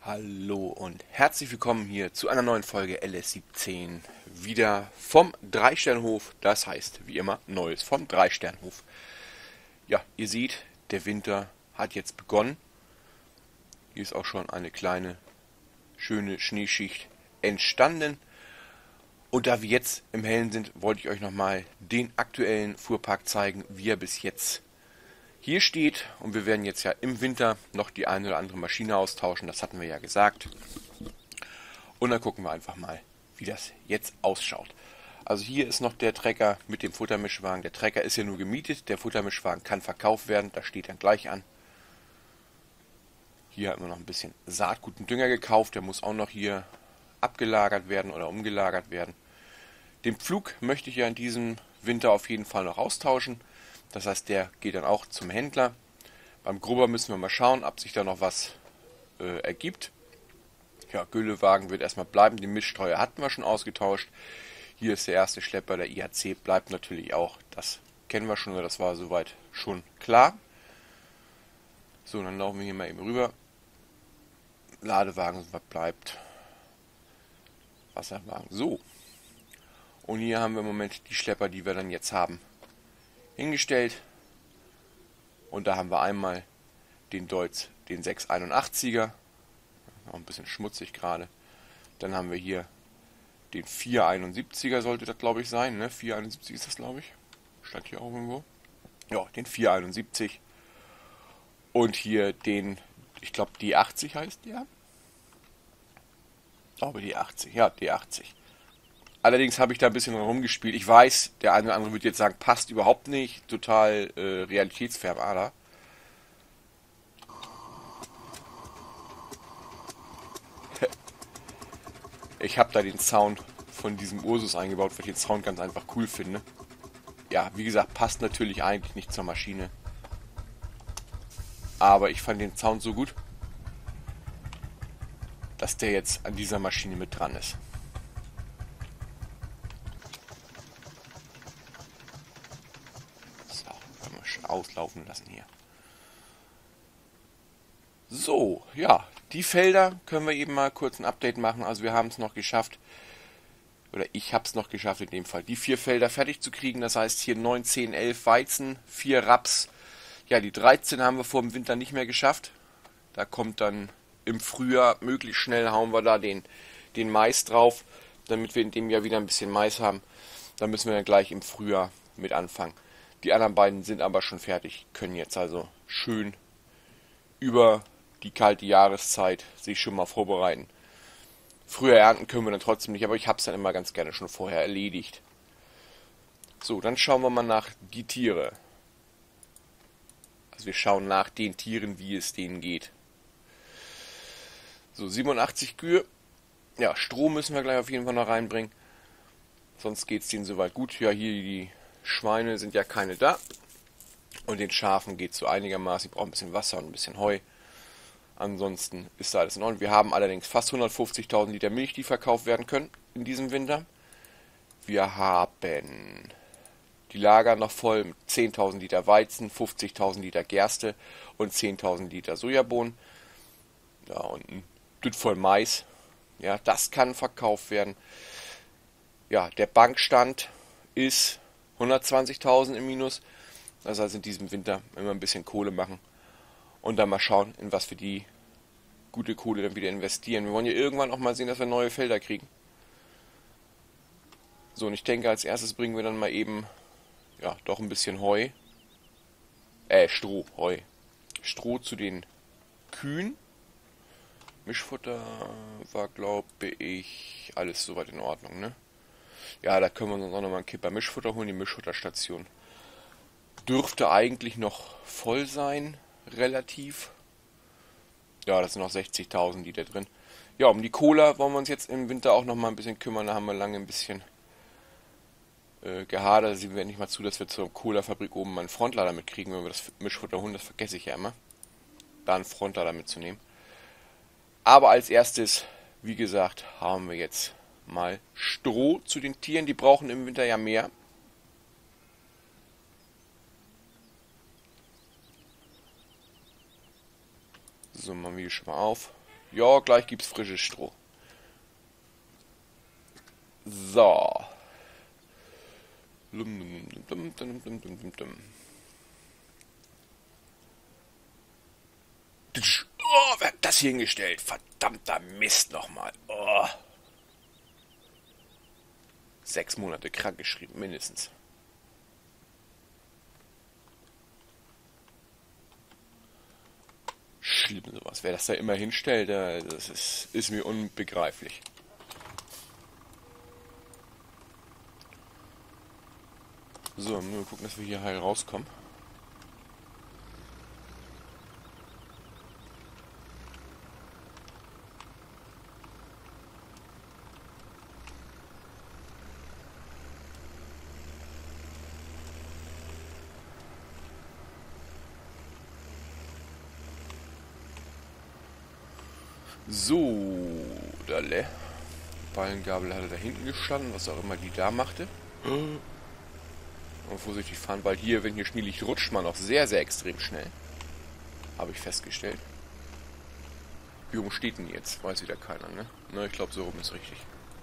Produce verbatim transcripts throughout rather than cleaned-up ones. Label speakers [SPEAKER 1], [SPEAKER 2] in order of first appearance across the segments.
[SPEAKER 1] Hallo und herzlich willkommen hier zu einer neuen Folge L S siebzehn. Wieder vom Drei-Sternhof, das heißt wie immer Neues vom Drei-Sternhof. Ja, ihr seht, der Winter hat jetzt begonnen. Hier ist auch schon eine kleine, schöne Schneeschicht entstanden. Und da wir jetzt im Hellen sind, wollte ich euch nochmal den aktuellen Fuhrpark zeigen, wie er bis jetzt hier steht. Und wir werden jetzt ja im Winter noch die eine oder andere Maschine austauschen, das hatten wir ja gesagt. Und dann gucken wir einfach mal, wie das jetzt ausschaut. Also hier ist noch der Trecker mit dem Futtermischwagen. Der Trecker ist ja nur gemietet, der Futtermischwagen kann verkauft werden, das steht dann gleich an. Hier haben wir noch ein bisschen Saatgut und Dünger gekauft, der muss auch noch hier abgelagert werden oder umgelagert werden. Den Pflug möchte ich ja in diesem Winter auf jeden Fall noch austauschen. Das heißt, der geht dann auch zum Händler. Beim Grubber müssen wir mal schauen, ob sich da noch was äh, ergibt. Ja, Güllewagen wird erstmal bleiben. Die Mischstreuer hatten wir schon ausgetauscht. Hier ist der erste Schlepper, der I H C bleibt natürlich auch. Das kennen wir schon, oder das war soweit schon klar. So, dann laufen wir hier mal eben rüber. Ladewagen, was bleibt. Wasserwagen. So. Und hier haben wir im Moment die Schlepper, die wir dann jetzt haben, hingestellt. Und da haben wir einmal den Deutz, den sechs einundachtziger. Auch ein bisschen schmutzig gerade. Dann haben wir hier den vier einundsiebziger, sollte das glaube ich sein. Ne? vier einundsiebzig ist das glaube ich. Stand hier auch irgendwo. Ja, den vier einundsiebzig. Und hier den, ich glaube D achtzig heißt der. Ich glaube D achtzig, ja D achtzig. Allerdings habe ich da ein bisschen rumgespielt. Ich weiß, der eine oder andere wird jetzt sagen, passt überhaupt nicht. Total äh, realitätsfern, Ader. Ich habe da den Sound von diesem Ursus eingebaut, weil ich den Sound ganz einfach cool finde. Ja, wie gesagt, passt natürlich eigentlich nicht zur Maschine. Aber ich fand den Sound so gut, dass der jetzt an dieser Maschine mit dran ist. So, können wir schon auslaufen lassen hier. So, ja, die Felder können wir eben mal kurz ein Update machen. Also wir haben es noch geschafft, oder ich habe es noch geschafft in dem Fall, die vier Felder fertig zu kriegen. Das heißt hier neun, zehn, elf Weizen, vier Raps. Ja, die dreizehn haben wir vor dem Winter nicht mehr geschafft. Da kommt dann im Frühjahr, möglichst schnell hauen wir da den, den Mais drauf, damit wir in dem Jahr wieder ein bisschen Mais haben. Da müssen wir dann gleich im Frühjahr mit anfangen. Die anderen beiden sind aber schon fertig, können jetzt also schön über die kalte Jahreszeit sich schon mal vorbereiten. Früher ernten können wir dann trotzdem nicht, aber ich habe es dann immer ganz gerne schon vorher erledigt. So, dann schauen wir mal nach die Tiere. Also wir schauen nach den Tieren, wie es denen geht. So, siebenundachtzig Kühe. Ja, Stroh müssen wir gleich auf jeden Fall noch reinbringen. Sonst geht es denen soweit gut. Ja, hier die Schweine sind ja keine da. Und den Schafen geht es so einigermaßen. Die brauchen ein bisschen Wasser und ein bisschen Heu. Ansonsten ist da alles in Ordnung. Wir haben allerdings fast hundertfünfzigtausend Liter Milch, die verkauft werden können in diesem Winter. Wir haben die Lager noch voll mit zehntausend Liter Weizen, fünfzigtausend Liter Gerste und zehntausend Liter Sojabohnen. Ja, und ein Düt voll Mais. Ja, das kann verkauft werden. Ja, der Bankstand ist hundertzwanzigtausend im Minus. Das heißt, in diesem Winter immer ein bisschen Kohle machen. Und dann mal schauen, in was wir die gute Kohle dann wieder investieren. Wir wollen ja irgendwann auch mal sehen, dass wir neue Felder kriegen. So, und ich denke, als erstes bringen wir dann mal eben, ja, doch ein bisschen Heu. Äh, Stroh, Heu. Stroh zu den Kühen. Mischfutter war, glaube ich, alles soweit in Ordnung, ne? Ja, da können wir uns auch nochmal einen Kipper Mischfutter holen. Die Mischfutterstation dürfte eigentlich noch voll sein, relativ. Ja, das sind noch sechzigtausend Liter drin. Ja, um die Cola wollen wir uns jetzt im Winter auch nochmal ein bisschen kümmern. Da haben wir lange ein bisschen äh, gehadert. Da sehen wir endlich mal zu, dass wir zur Cola-Fabrik oben mal einen Frontlader mitkriegen, wenn wir das Mischfutter holen. Das vergesse ich ja immer, da einen Frontlader mitzunehmen. Aber als erstes, wie gesagt, haben wir jetzt mal Stroh zu den Tieren. Die brauchen im Winter ja mehr. So, machen wir hier schon mal auf. Ja, gleich gibt's frisches Stroh. So. Lum, dum, dum, dum, dum, dum, dum, dum. Oh, wer hat das hier hingestellt? Verdammter Mist nochmal. Oh. Sechs Monate krankgeschrieben, mindestens. Schlimm sowas. Wer das da immer hinstellt, das ist, ist mir unbegreiflich. So, mal gucken, dass wir hier heil rauskommen. So, da le. Ballengabel hatte da hinten gestanden, was auch immer die da machte. Und vorsichtig fahren, weil hier, wenn hier Schnee liegt, rutscht man auch sehr, sehr extrem schnell. Habe ich festgestellt. Wie rum steht denn jetzt? Weiß wieder keiner, ne? Na, ich glaube, so rum ist richtig.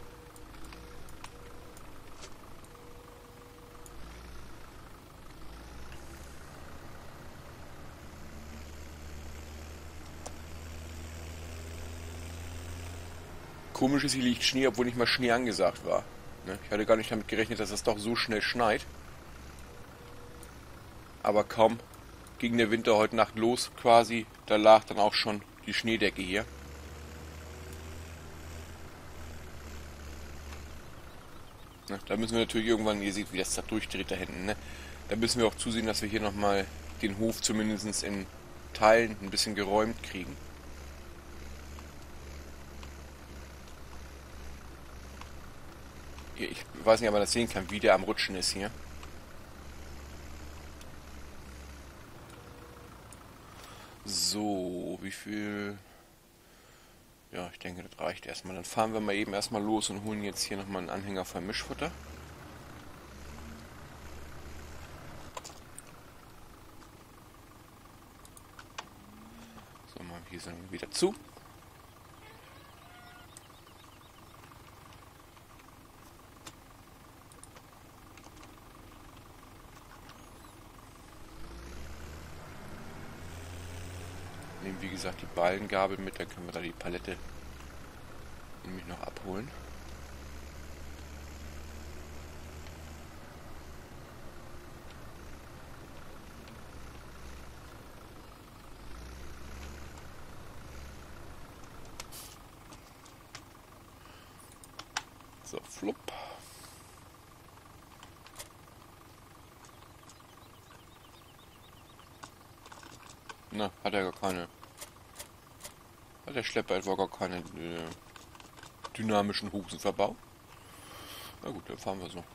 [SPEAKER 1] Komisch ist, hier liegt Schnee, obwohl nicht mal Schnee angesagt war. Ne? Ich hatte gar nicht damit gerechnet, dass es doch so schnell schneit. Aber kaum ging der Winter heute Nacht los quasi, da lag dann auch schon die Schneedecke hier. Ne? Da müssen wir natürlich irgendwann, ihr seht, wie das da durchdreht da hinten, ne? Da müssen wir auch zusehen, dass wir hier nochmal den Hof zumindest in Teilen ein bisschen geräumt kriegen. Ich weiß nicht, ob man das sehen kann, wie der am Rutschen ist hier. So, wie viel... Ja, ich denke, das reicht erstmal. Dann fahren wir mal eben erstmal los und holen jetzt hier nochmal einen Anhänger voll Mischfutter. So, machen wir hier sind wir wieder zu. Nehmen wie gesagt die Ballengabel mit, dann können wir da die Palette nämlich noch abholen. So, flupp. Na, hat er gar keine. Hat der Schlepper etwa gar keine äh, dynamischen Husen verbaut? Na gut, dann fahren wir so.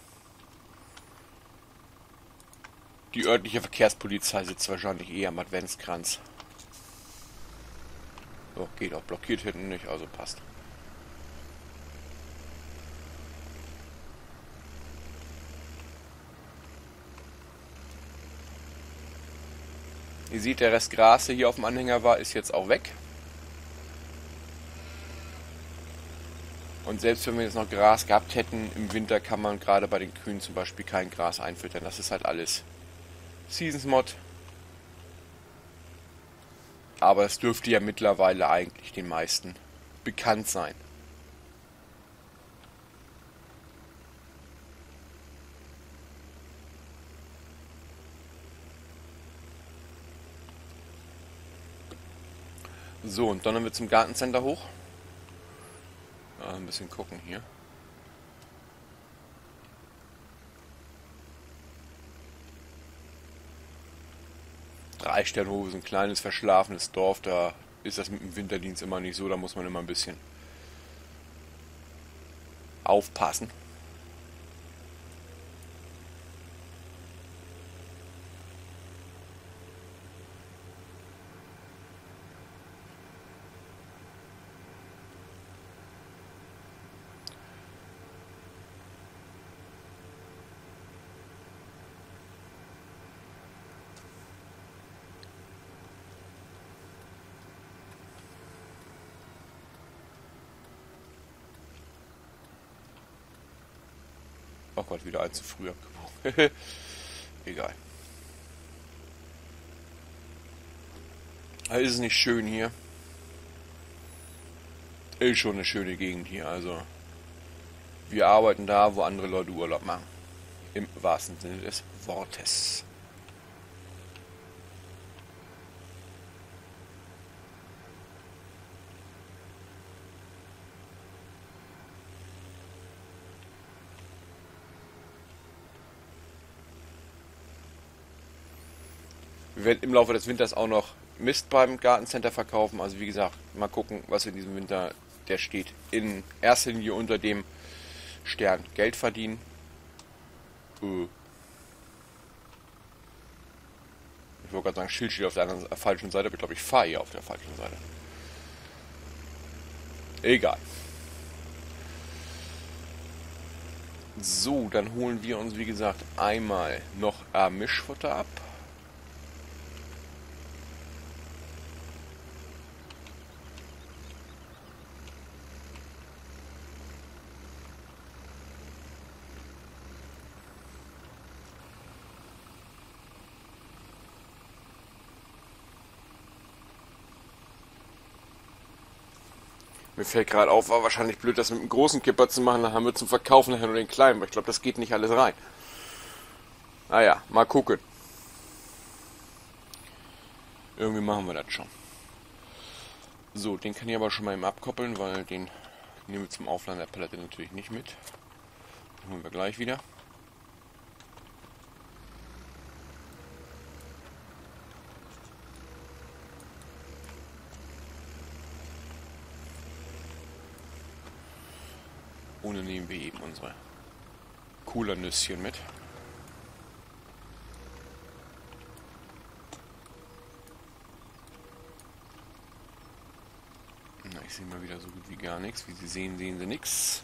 [SPEAKER 1] Die örtliche Verkehrspolizei sitzt wahrscheinlich eher am Adventskranz. So, geht auch blockiert hinten nicht, also passt. Ihr seht, der Rest Gras, der hier auf dem Anhänger war, ist jetzt auch weg. Und selbst wenn wir jetzt noch Gras gehabt hätten, im Winter kann man gerade bei den Kühen zum Beispiel kein Gras einfüttern. Das ist halt alles Seasons Mod. Aber es dürfte ja mittlerweile eigentlich den meisten bekannt sein. So, und dann wir zum Gartencenter hoch. Ja, ein bisschen gucken hier. Drei-Sternhof ist ein kleines, verschlafenes Dorf. Da ist das mit dem Winterdienst immer nicht so. Da muss man immer ein bisschen aufpassen. Oh Gott, wieder ein zu früh abgebogen. Egal. Also ist es nicht schön hier? Ist schon eine schöne Gegend hier. Also wir arbeiten da, wo andere Leute Urlaub machen. Im wahrsten Sinne des Wortes. Wir werden im Laufe des Winters auch noch Mist beim Gartencenter verkaufen. Also wie gesagt, mal gucken, was in diesem Winter, der steht in erster Linie unter dem Stern Geld verdienen. Äh. Ich wollte gerade sagen, Schild steht auf der anderen, äh, falschen Seite, aber ich glaube, ich fahre hier auf der falschen Seite. Egal. So, dann holen wir uns, wie gesagt, einmal noch äh, Mischfutter ab. Mir fällt gerade auf, war wahrscheinlich blöd, das mit einem großen Kipper zu machen. Dann haben wir zum Verkaufen nachher nur den kleinen, weil ich glaube, das geht nicht alles rein. Naja, mal gucken. Irgendwie machen wir das schon. So, den kann ich aber schon mal eben abkoppeln, weil den nehmen wir zum Aufladen der Palette natürlich nicht mit. Den holen wir gleich wieder. Ohne nehmen wir eben unsere Cola-Nüsschen mit. Na, ich sehe mal wieder so gut wie gar nichts. Wie Sie sehen, sehen Sie nichts.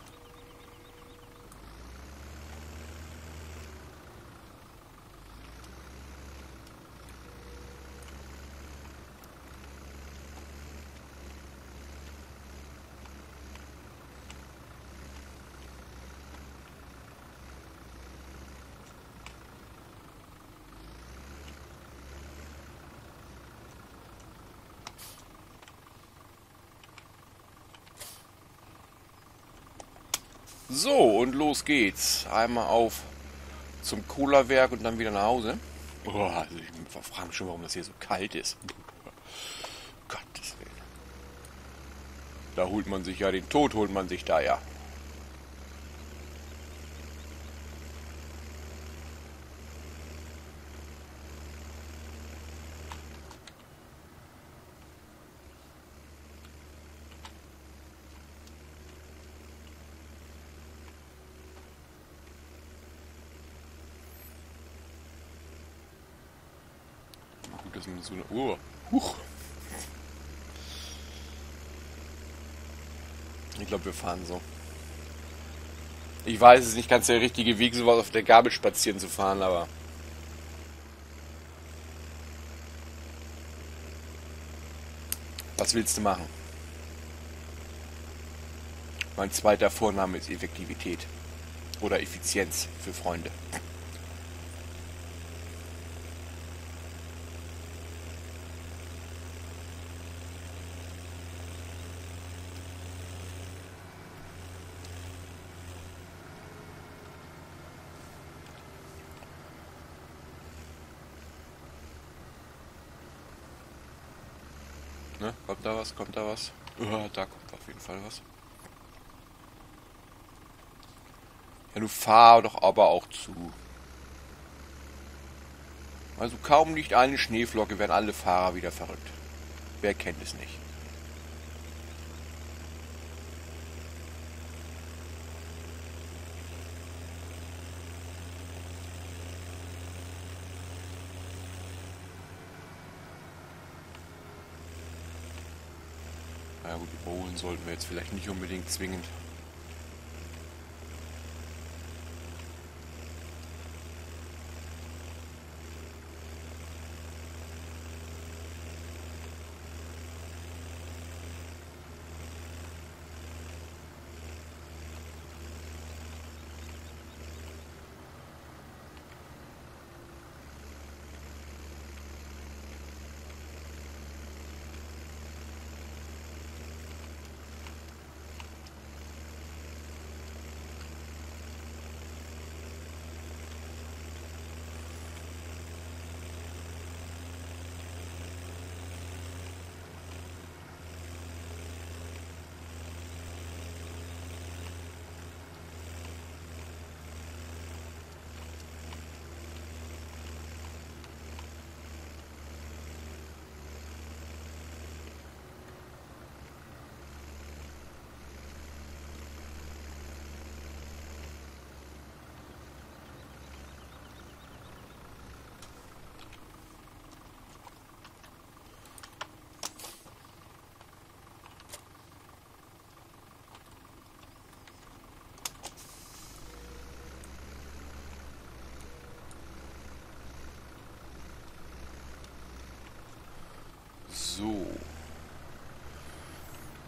[SPEAKER 1] So, und los geht's. Einmal auf zum Cola-Werk und dann wieder nach Hause. Oh, also ich frage mich schon, warum das hier so kalt ist. Gottes Willen. Da holt man sich ja, den Tod holt man sich da ja. Das ist so eine Uhr. Huch. Ich glaube, wir fahren so. Ich weiß, es ist nicht ganz der richtige Weg, sowas auf der Gabel spazieren zu fahren, aber... Was willst du machen? Mein zweiter Vorname ist Effektivität. Oder Effizienz für Freunde. Ne? Kommt da was? Kommt da was? Oh, da kommt auf jeden Fall was. Ja, du fahr doch aber auch zu. Also kaum liegt eine Schneeflocke, werden alle Fahrer wieder verrückt. Wer kennt es nicht? Ja gut, überholen sollten wir jetzt vielleicht nicht unbedingt zwingend.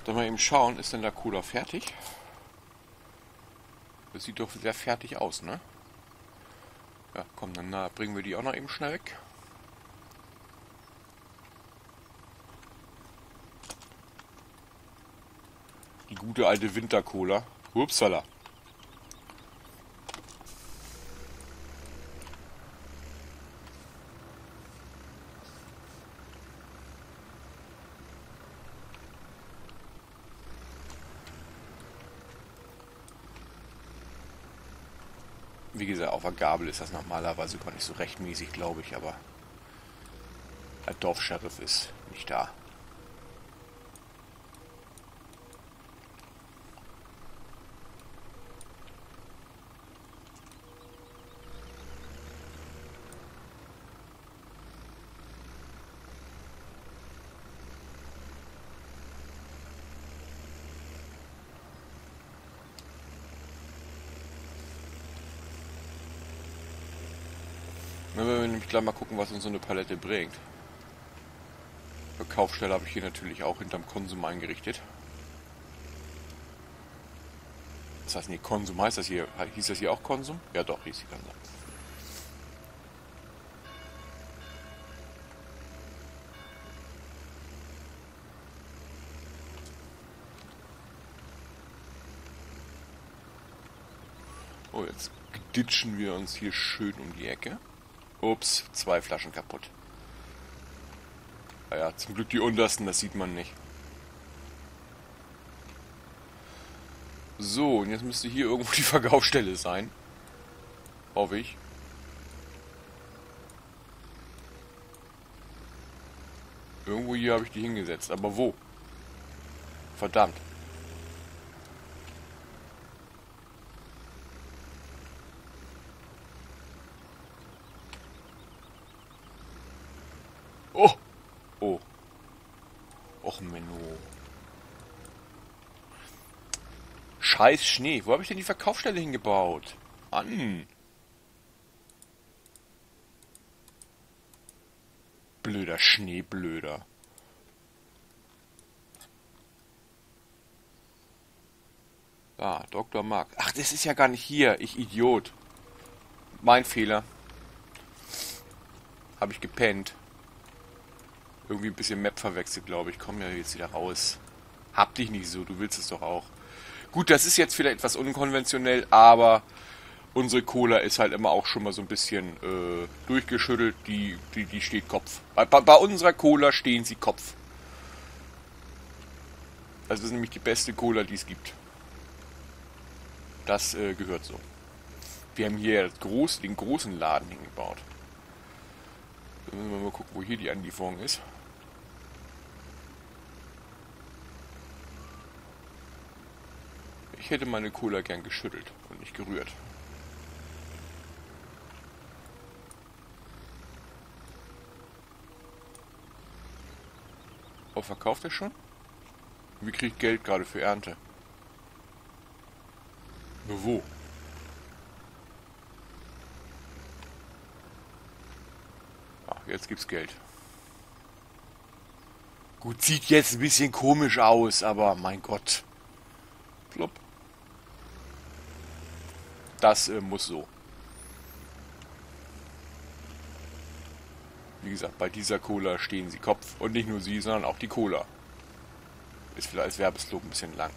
[SPEAKER 1] Sollen wir eben schauen, ist denn der Cola fertig? Das sieht doch sehr fertig aus, ne? Ja, komm, dann na, bringen wir die auch noch eben schnell weg. Die gute alte Winter-Cola. Upsala. Wie gesagt, auf der Gabel ist das normalerweise gar nicht so rechtmäßig, glaube ich, aber der Dorfscheriff ist nicht da. Wenn wir nämlich gleich mal gucken, was uns so eine Palette bringt. Verkaufsstelle habe ich hier natürlich auch hinterm Konsum eingerichtet. Das heißt, nee, Konsum heißt das hier. Hieß das hier auch Konsum? Ja doch, hieß die Konsum. Oh, jetzt ditchen wir uns hier schön um die Ecke. Ups, zwei Flaschen kaputt. Naja, zum Glück die untersten, das sieht man nicht. So, und jetzt müsste hier irgendwo die Verkaufsstelle sein. Hoffe ich. Irgendwo hier habe ich die hingesetzt, aber wo? Verdammt. Oh! Oh. Och, Menno. Scheiß Schnee. Wo habe ich denn die Verkaufsstelle hingebaut? Mann. Blöder Schneeblöder. Ah, Doktor Mark. Ach, das ist ja gar nicht hier. Ich Idiot. Mein Fehler. Habe ich gepennt. Irgendwie ein bisschen Map verwechselt, glaube ich. Komm ja jetzt wieder raus. Hab dich nicht so, du willst es doch auch. Gut, das ist jetzt vielleicht etwas unkonventionell, aber unsere Cola ist halt immer auch schon mal so ein bisschen äh, durchgeschüttelt. Die, die, die steht Kopf. Bei, bei, bei unserer Cola stehen sie Kopf. Also das ist nämlich die beste Cola, die es gibt. Das äh, gehört so. Wir haben hier das groß, den großen Laden hingebaut. Dann müssen wir mal gucken, wo hier die Anlieferung ist. Ich hätte meine Cola gern geschüttelt und nicht gerührt. Oh, verkauft er schon? Wie kriegt Geld gerade für Ernte? Nur wo? Ah, jetzt gibt's Geld. Gut, sieht jetzt ein bisschen komisch aus, aber mein Gott. Plopp. Das äh, muss so. Wie gesagt, bei dieser Cola stehen sie Kopf. Und nicht nur sie, sondern auch die Cola. Ist vielleicht als Werbeslogan ein bisschen lang.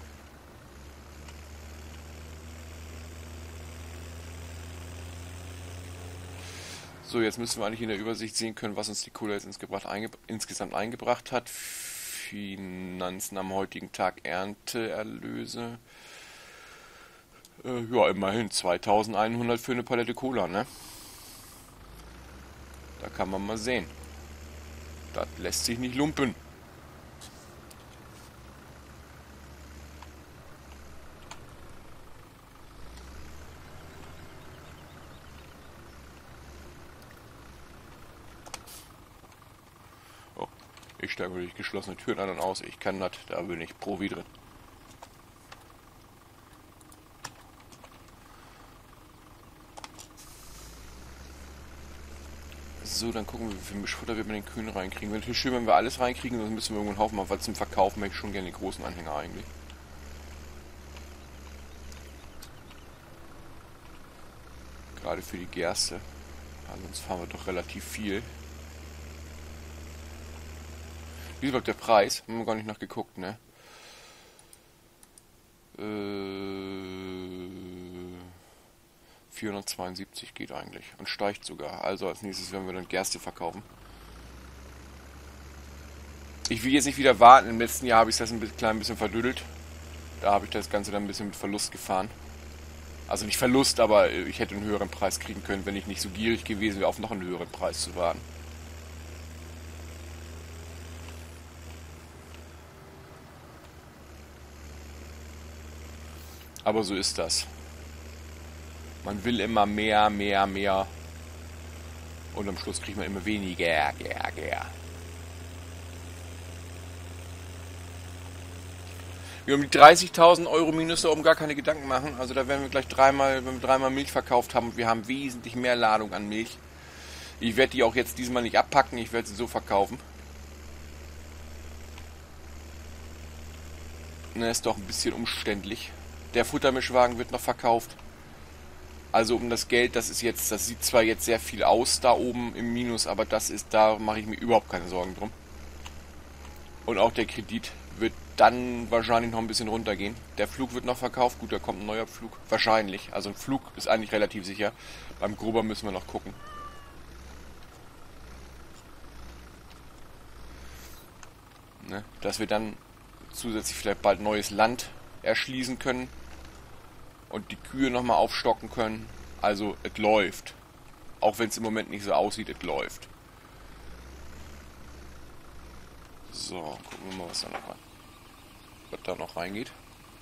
[SPEAKER 1] So, jetzt müssen wir eigentlich in der Übersicht sehen können, was uns die Cola jetzt insgesamt eingebracht hat. Finanzen am heutigen Tag, Ernteerlöse. Äh, ja, immerhin zweitausendeinhundert für eine Palette Cola, ne? Da kann man mal sehen. Das lässt sich nicht lumpen. Oh, ich steige durch geschlossene Türen an und aus. Ich kann das, da bin ich Profi drin. So, dann gucken wir, wie viel Mischfutter wir mit den Kühen reinkriegen. Wäre natürlich schön, wenn wir alles reinkriegen, sonst müssen wir irgendwo einen Haufen machen, weil zum Verkaufen möchte ich schon gerne die großen Anhänger eigentlich. Gerade für die Gerste. Also sonst fahren wir doch relativ viel. Wie ist überhaupt der Preis? Haben wir gar nicht nachgeguckt, ne? Äh, vierhundertzweiundsiebzig geht eigentlich. Und steigt sogar. Also als nächstes werden wir dann Gerste verkaufen. Ich will jetzt nicht wieder warten. Im letzten Jahr habe ich das ein bisschen, klein bisschen verdüdelt. Da habe ich das Ganze dann ein bisschen mit Verlust gefahren. Also nicht Verlust, aber ich hätte einen höheren Preis kriegen können, wenn ich nicht so gierig gewesen wäre, auf noch einen höheren Preis zu warten. Aber so ist das. Man will immer mehr, mehr, mehr. Und am Schluss kriegt man immer weniger. Ja, ja. Wir um die dreißigtausend Euro Minus da oben gar keine Gedanken machen. Also da werden wir gleich dreimal, wenn wir dreimal Milch verkauft haben und wir haben wesentlich mehr Ladung an Milch. Ich werde die auch jetzt diesmal nicht abpacken, ich werde sie so verkaufen. Ne, ist doch ein bisschen umständlich. Der Futtermischwagen wird noch verkauft. Also um das Geld, das ist jetzt, das sieht zwar jetzt sehr viel aus da oben im Minus, aber das ist, da mache ich mir überhaupt keine Sorgen drum. Und auch der Kredit wird dann wahrscheinlich noch ein bisschen runtergehen. Der Flug wird noch verkauft. Gut, da kommt ein neuer Flug. Wahrscheinlich. Also ein Flug ist eigentlich relativ sicher. Beim Grober müssen wir noch gucken. Ne? Dass wir dann zusätzlich vielleicht bald neues Land erschließen können. Und die Kühe nochmal aufstocken können. Also, es läuft. Auch wenn es im Moment nicht so aussieht, es läuft. So, gucken wir mal, was da noch rein. Was da noch reingeht.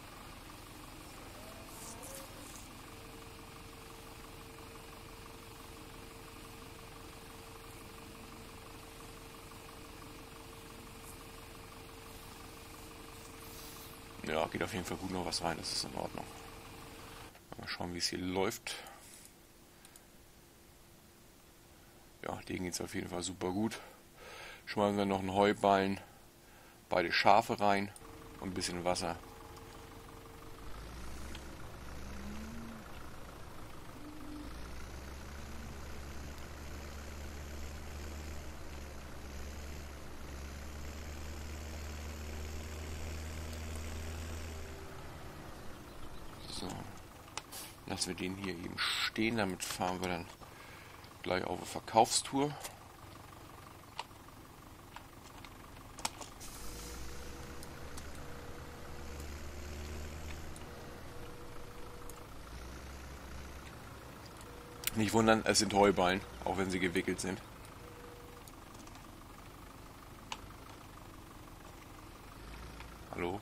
[SPEAKER 1] Ja, geht auf jeden Fall gut noch was rein, das ist in Ordnung. Mal schauen, wie es hier läuft. Ja, denen geht es auf jeden Fall super gut. Schmeißen wir noch einen Heuballen, beide Schafe rein und ein bisschen Wasser. So, lassen wir den hier eben stehen, damit fahren wir dann gleich auf eine Verkaufstour. Nicht wundern, es sind Heuballen, auch wenn sie gewickelt sind. Hallo?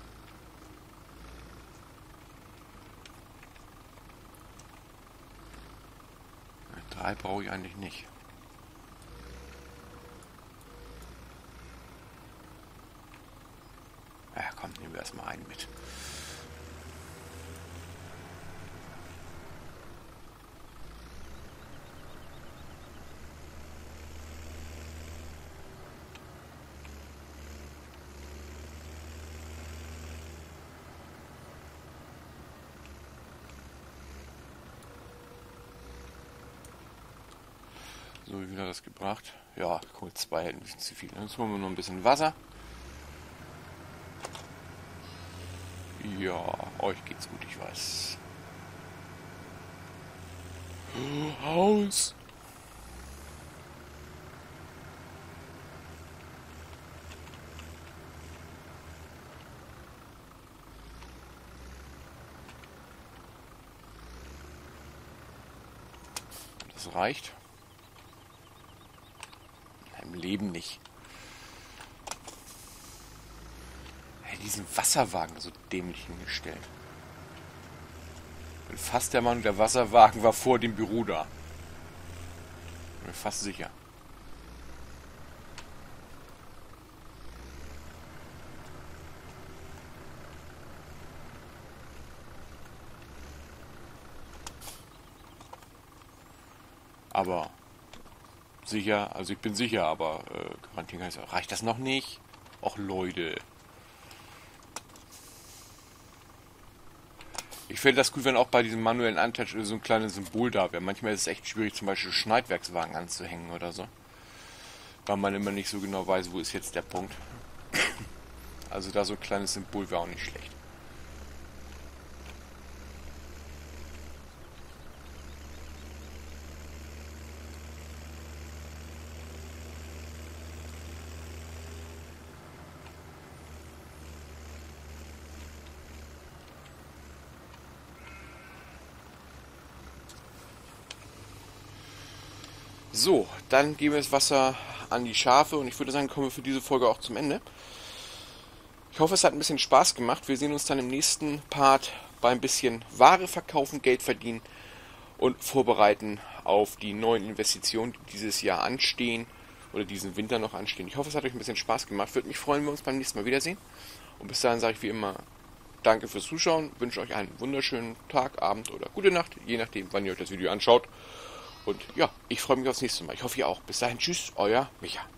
[SPEAKER 1] Drei brauche ich eigentlich nicht. Ja komm, nehmen wir erstmal einen mit. So, wie viel hat das gebracht? Ja, cool, zwei hätten ein bisschen zu viel. Jetzt holen wir noch ein bisschen Wasser. Ja, euch geht's gut, ich weiß. Haus! Das reicht. Im Leben nicht. Hey, diesen Wasserwagen so dämlich hingestellt. Bin fast der Meinung, der Wasserwagen war vor dem Büro da. Bin mir fast sicher. Aber Sicher, also ich bin sicher, aber äh, garantieren kann ich sagen, reicht das noch nicht? Och Leute. Ich fände das gut, wenn auch bei diesem manuellen Untouch so ein kleines Symbol da wäre. Manchmal ist es echt schwierig, zum Beispiel Schneidwerkswagen anzuhängen oder so. Weil man immer nicht so genau weiß, wo ist jetzt der Punkt. Also da so ein kleines Symbol wäre auch nicht schlecht. So, dann geben wir das Wasser an die Schafe und ich würde sagen, kommen wir für diese Folge auch zum Ende. Ich hoffe, es hat ein bisschen Spaß gemacht. Wir sehen uns dann im nächsten Part beim bisschen Ware verkaufen, Geld verdienen und vorbereiten auf die neuen Investitionen, die dieses Jahr anstehen oder diesen Winter noch anstehen. Ich hoffe, es hat euch ein bisschen Spaß gemacht. Würde mich freuen, wenn wir uns beim nächsten Mal wiedersehen. Und bis dahin sage ich wie immer danke fürs Zuschauen, wünsche euch einen wunderschönen Tag, Abend oder gute Nacht, je nachdem, wann ihr euch das Video anschaut. Und ja, ich freue mich aufs nächste Mal. Ich hoffe, ihr auch. Bis dahin, tschüss, euer Micha.